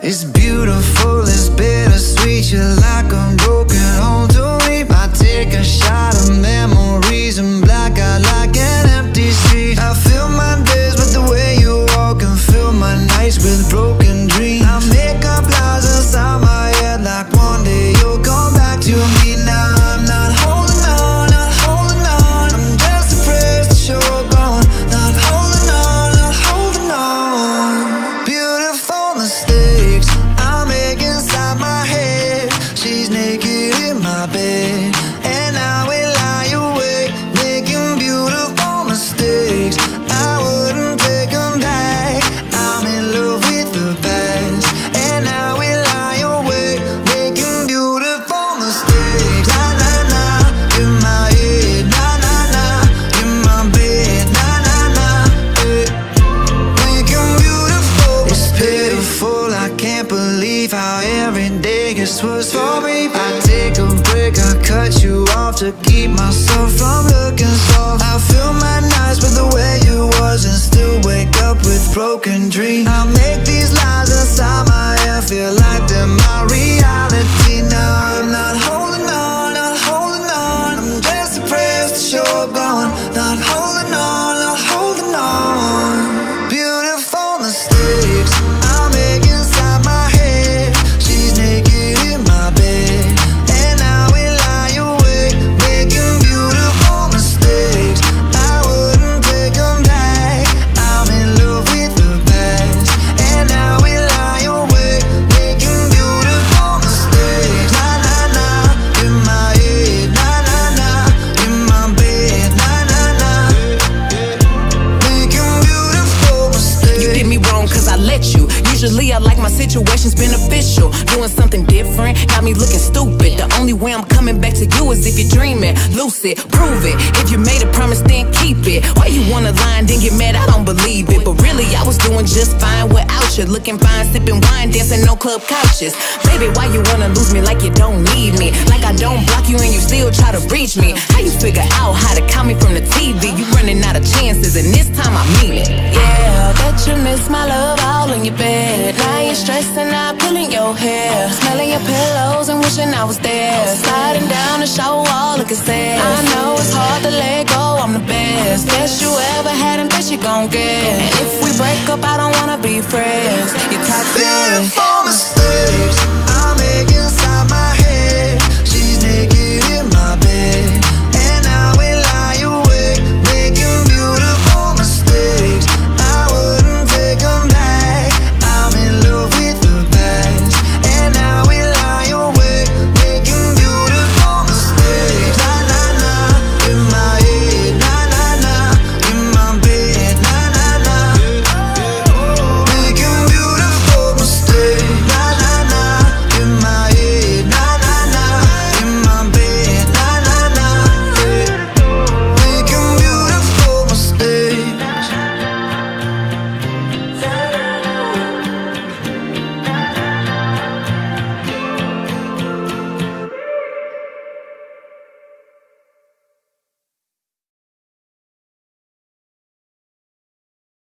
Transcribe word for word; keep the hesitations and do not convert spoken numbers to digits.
It's beautiful, it's bittersweet. You're like a broken home to me. I take a shot of memories and black out like an empty street. I fill my days with the way you walk and fill my nights with broken dreams. I make up lies inside my head like one day you'll come back to me. Now I'm not holding on, not holding on. I'm just afraid that you're gone. Not holding on, not holding on. Beautiful mistakes I make inside my head. She's naked in my bed and I will lie awake, making beautiful mistakes. I wouldn't take them back. I'm in love with the past and I will lie awake, making beautiful mistakes. Na na na, in my head. Na na na, in my bed. Na na na, eh. Making beautiful. It's pitiful, I can't believe how every day gets worse for me. I take a break, I cut you off to keep myself from looking soft. I fill my nights with the way you was and still wake up with broken dreams. I make these lies inside my head feel like they're my reality. Now I'm not holding on, not holding on. I'm just depressed that you're gone. Not holding on, not holding on. Beautiful mistakes I make inside my head. She's naked in my bed and I will lie awake, making beautiful mistakes. I wouldn't take them back. I'm in love with the past and I will lie awake, making beautiful mistakes. Na na na, in my head. Na na na, in my bed. Na na na, making beautiful mistakes. You did me wrong cause I let you. Usually I like my situations beneficial. Doing something different got me looking stupid. The only way I'm coming back to you is if you're dreaming. Lucid, prove it. If you made a promise, then keep it. Why you wanna lie and then get mad? I don't believe it. But really, I was doing just fine without you. Looking fine, sipping wine, dancing no club couches. Baby, why you wanna lose me like you don't need me? Like I don't block you and you still try to reach me. How you figure out how to call me from the T V? You running out of chances and this time I mean it. Yeah, bet you miss my love all in your bed. Now you're stressing out, pulling your hair, smelling your pillows and wishing I was there. Sliding down the shower wall, looking sad. I know it's hard to let go, I'm the best. Best you ever had and best you gon' get. And if we break up, I don't wanna be friends. You're toxic.